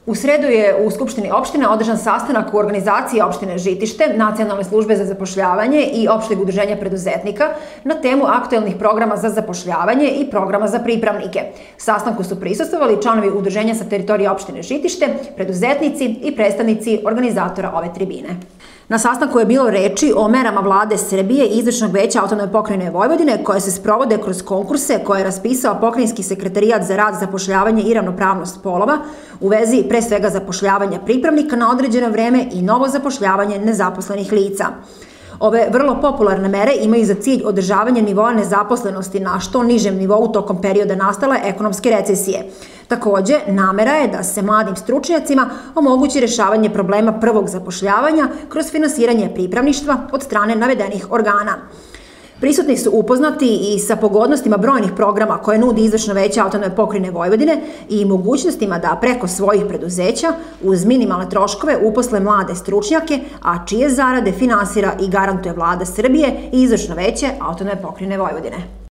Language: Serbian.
U sredu je u Skupštini opštine održan sastanak u organizaciji opštine Žitište, Nacionalne službe za zapošljavanje i opšteg udruženja preduzetnika na temu aktuelnih programa za zapošljavanje i programa za pripravnike. Sastanku su prisustvovali članovi udruženja sa teritorije opštine Žitište, preduzetnici i predstavnici organizatora ove tribine. Na sastanku je bilo reči o merama Vlade Srbije i Izvršnog veća Autonomne pokrajine Vojvodine koje se sprovode kroz konkurse koje je raspisao Pokrajinski sekretarijat za rad, zapošljavanje i ravnopravnost polova u vezi pre svega zapošljavanja pripravnika na određeno vreme i novo zapošljavanje nezaposlenih lica. Ove vrlo popularne mere imaju za cilj održavanje nivoa nezaposlenosti na što nižem nivou tokom perioda nastale ekonomske recesije. Takođe, namera je da se mladim stručnjacima omogući rešavanje problema prvog zapošljavanja kroz finansiranje pripravništva od strane navedenih organa. Prisutni su upoznati i sa pogodnostima brojnih programa koje nudi Izvršno veće Autonomne pokrajine Vojvodine i mogućnostima da preko svojih preduzeća uz minimalne troškove uposle mlade stručnjake, a čije zarade finansira i garantuje Vlada Srbije i Izvršno veće Autonomne pokrajine Vojvodine.